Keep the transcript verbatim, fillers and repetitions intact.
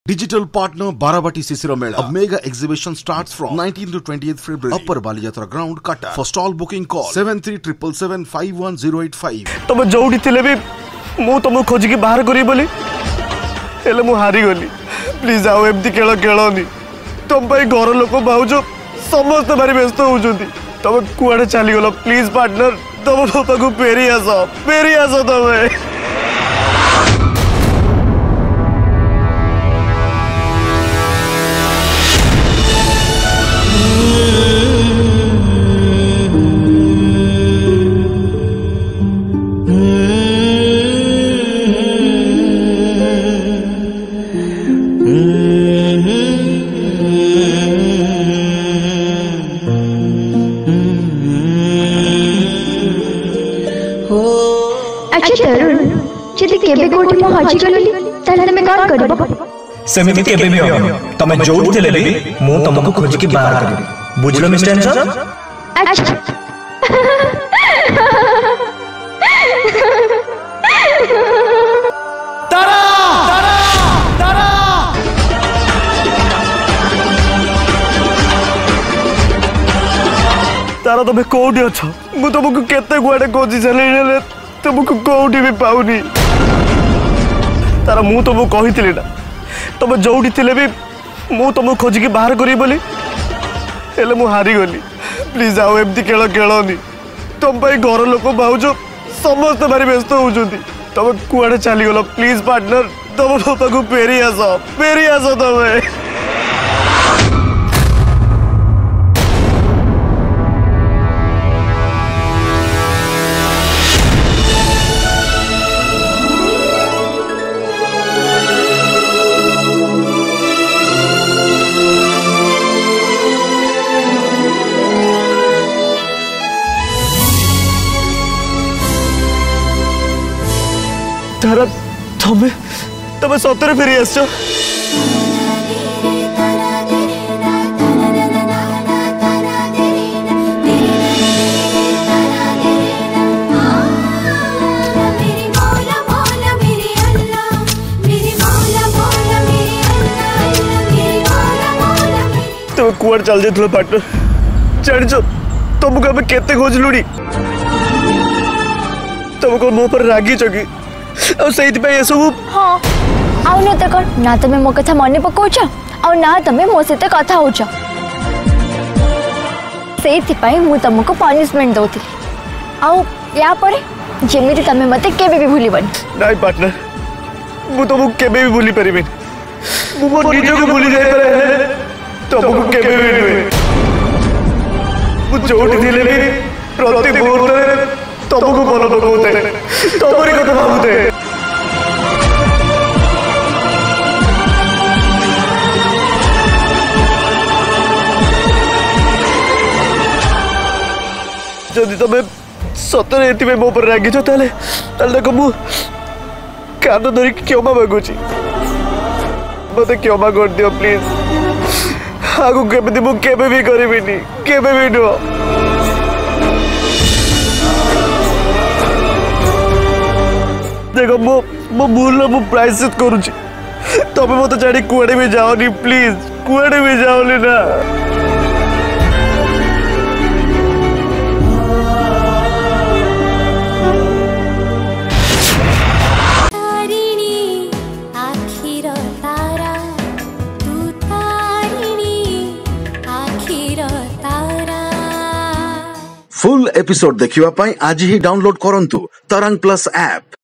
Digital partner Barabati Sisira Mela. A mega exhibition starts from nineteenth to twentieth February. Upper Baliyatra Ground, Qatar. For stall booking call seven three seven seven five one zero eight five. तुम जोड़ी थिले भी मु तुम खोज के बाहर करी बोली हेले मु हारी गली। प्लीज आओ एमती खेल खेलनी तुम भाई घर लोक भाज समस्त भारी व्यस्त होती तुम कुआड़े चली गल। प्लीज पार्टनर तुम पापा को फेरी आस फेरी आस तुम। अच्छा तरुण जदि केबे कोठी मो हजी गलली ताले तमे कोन करबो सेमिति केबे भी हो तमे जोड़ी थिले भी मु तुमको खोज के बाहर करबी बुझलो मिस्टर आंसर। अच्छा तारा तारा तारा तारा तमे कोठी अछ मु तुमको केते गुआडे खोजी चले तुमको कोठी भी पाऊनी। तारा मु तुमको कही ना तुम जोड़ी थिले भी मु तुमको खोज के बाहर करी बोली हेले मु हारी गली। प्लीज आओ एमती खेल खेलनी तुम भाई घर लोक भाज समस्त भारी व्यस्त होती तुम कुआड़े चली गल। प्लीज पार्टनर तुम पापा को फेरी आस फेरी आस तुम। तारा तमे तमे सतरे फेरी आस तुम कुआड़ चल जाइल पार्टनर जानिच तुमको आम केते खोजलुनी तुमको मो पर रागिच कि सब हाँ आउ न त कर ना तमे मो कथा मने पकोछ आ ना तमे मो सहित कथा होछ सेति पई मु तुमको पनिशमेंट दोथि आ या परे जेमिति तमे मते केबे भी भूलिबन। नाइ पार्टनर मु तुमको केबे भी भूली परिबे मु मो निजो को भूली जाय परे तुमको केबे भी नहीं मु जोड़ी थिले भी प्रति मुहूर्त तुमको मन पकोते तुमरी कथा भाबुते। जदि तुम सतरे एति मो पर रागिछ ताले ताले देखो मु कान धरी क्षमा मागुची मते क्षमा कर दियो प्लीज। आगु केबे मु केबे भी करिबिनी केबे भी नो। देखो मो मो भूल मु प्रायश्चित करूची तबे मते जानी कुआडे भी जाओनी प्लीज कुआडे भी जाओनी ना। फुल एपिसोड देखिवा पाई आज ही डाउनलोड करंतु तरंग प्लस ऐप।